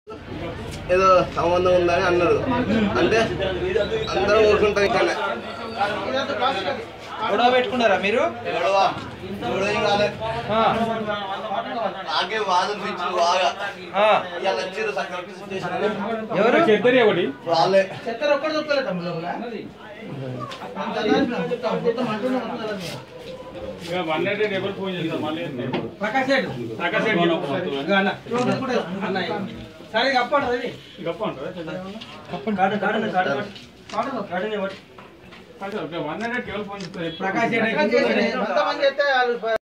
ఏదో సంబంధం ఉందని అన్నారు. అంటే అందరూ ఊరుకుంటాం ఇక్కడ. గొడవ పెట్టుకున్నారా మీరు? నాకే వాదన పిచ్చి బాగా ఎవరు వాళ్ళే సరే గప్పండి ప్రకాశ్